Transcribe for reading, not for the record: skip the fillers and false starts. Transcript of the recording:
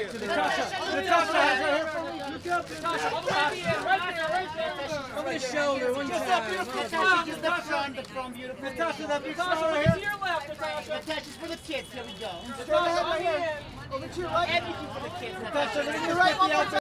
to the Natasha has her hair for me. Natasha, all the way at the end, right there. Over the shoulder, one time. Natasha, just the front, beautiful. Natasha, that big star Natasha, right over here. to your left, Natasha. Natasha's for the kids, here we go. Natasha, over to your right. Everything for the kids. Natasha, over to your right.